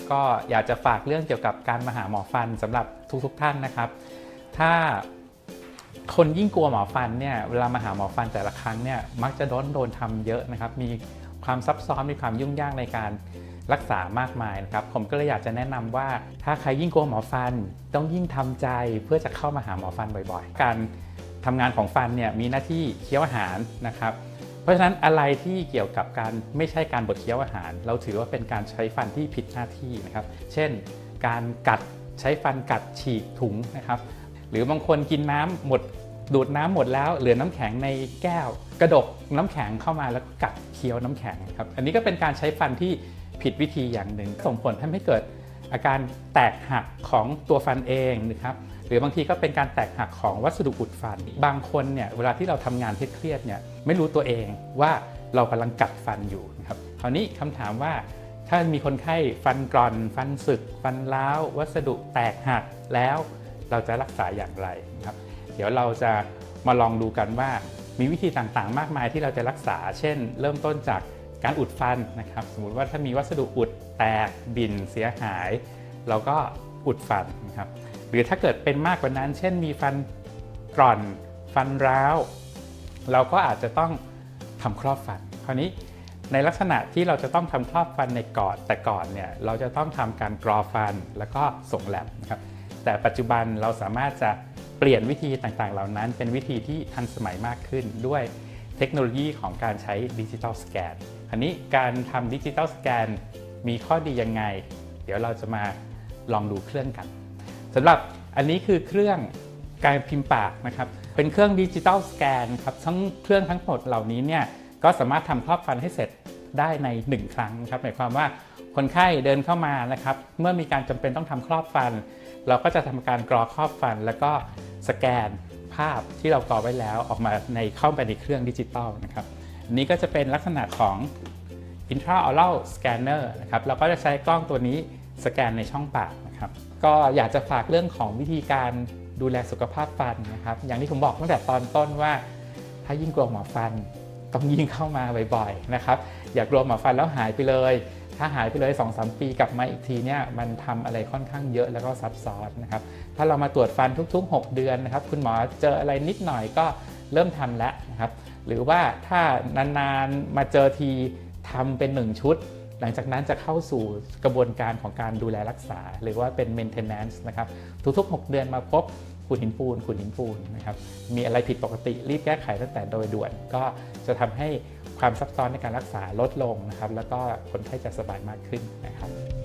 ก็อยากจะฝากเรื่องเกี่ยวกับการมาหาหมอฟันสำหรับทุกท่านนะครับถ้าคนยิ่งกลัวหมอฟันเนี่ยเวลามาหาหมอฟันแต่ละครั้งเนี่ยมักจะโดนทำเยอะนะครับมีความซับซ้อนมีความยุ่งยากในการรักษามากมายนะครับผมก็เลยอยากจะแนะนำว่าถ้าใครยิ่งกลัวหมอฟันต้องยิ่งทำใจเพื่อจะเข้ามาหาหมอฟันบ่อยๆการทำงานของฟันเนี่ยมีหน้าที่เคี้ยวอาหารนะครับเพราะฉะนั้นอะไรที่เกี่ยวกับการไม่ใช่การบดเคี้ยวอาหารเราถือว่าเป็นการใช้ฟันที่ผิดหน้าที่นะครับเช่นการกัดใช้ฟันกัดฉีกถุงนะครับหรือบางคนกินน้ำหมดดูดน้ำหมดแล้วเหลือน้ำแข็งในแก้วกระดกน้ำแข็งเข้ามาแล้วกัดเคี้ยวน้ำแข็งครับอันนี้ก็เป็นการใช้ฟันที่ผิดวิธีอย่างหนึ่งส่งผลทำให้เกิดอาการแตกหักของตัวฟันเองนะครับหรือบางทีก็เป็นการแตกหักของวัสดุอุดฟันบางคนเนี่ยเวลาที่เราทำงานเครียดเนี่ยไม่รู้ตัวเองว่าเรากำลังกัดฟันอยู่นะครับคราวนี้คำถามว่าถ้ามีคนไข้ฟันกร่อนฟันสึกฟันร้าววัสดุแตกหักแล้วเราจะรักษาอย่างไรนะครับเดี๋ยวเราจะมาลองดูกันว่ามีวิธีต่างๆมากมายที่เราจะรักษาเช่นเริ่มต้นจากการอุดฟันนะครับสมมุติว่าถ้ามีวัสดุอุดแตกบิ่นเสียหายเราก็อุดฟันนะครับหรือถ้าเกิดเป็นมากกว่านั้นเช่นมีฟันกร่อนฟันร้าวเราก็อาจจะต้องทำครอบฟันคราวนี้ในลักษณะที่เราจะต้องทำครอบฟันในแต่ก่อนเนี่ยเราจะต้องทำการกรอฟันแล้วก็ส่งแลบนะครับแต่ปัจจุบันเราสามารถจะเปลี่ยนวิธีต่างๆเหล่านั้นเป็นวิธีที่ทันสมัยมากขึ้นด้วยเทคโนโลยีของการใช้ดิจิทัลสแกนอันนี้การทำดิจิทัลสแกนมีข้อดียังไงเดี๋ยวเราจะมาลองดูเครื่องกันสำหรับอันนี้คือเครื่องการพิมพ์ปากนะครับเป็นเครื่องดิจิทัลสแกนครับทั้งเครื่องทั้งหมดเหล่านี้เนี่ยก็สามารถทำครอบฟันให้เสร็จได้ใน1ครั้งครับหมายความว่าคนไข้เดินเข้ามานะครับเมื่อมีการจำเป็นต้องทำครอบฟันเราก็จะทำการกรอครอบฟันแล้วก็สแกนภาพที่เรากรอไว้แล้วออกมาเข้าไปในเครื่องดิจิทัลนะครับอันนี้ก็จะเป็นลักษณะของ intraoral scanner นะครับเราก็จะใช้กล้องตัวนี้สแกนในช่องปากนะครับก็อยากจะฝากเรื่องของวิธีการดูแลสุขภาพฟันนะครับอย่างที่ผมบอกตั้งแต่ตอนต้นว่าถ้ายิ่งกลัวหมอฟันต้องยิ่งเข้ามาบ่อยๆนะครับอย่ากลัวหมอฟันแล้วหายไปเลยถ้าหายไปเลย 2-3 ปีกลับมาอีกทีเนี่ยมันทำอะไรค่อนข้างเยอะแล้วก็ซับซ้อนนะครับถ้าเรามาตรวจฟันทุกๆ6 เดือนนะครับคุณหมอเจออะไรนิดหน่อยก็เริ่มทำแล้วนะครับหรือว่าถ้านานๆมาเจอทีทำเป็น1ชุดหลังจากนั้นจะเข้าสู่กระบวนการของการดูแลรักษาหรือว่าเป็น maintenance นะครับทุกๆ6 เดือนมาพบขุ่นหินปูนนะครับมีอะไรผิดปกติรีบแก้ไขตั้งแต่โดยด่วนก็จะทำให้ความซับซ้อนในการรักษาลดลงนะครับแล้วก็คนไข้จะสบายมากขึ้นนะครับ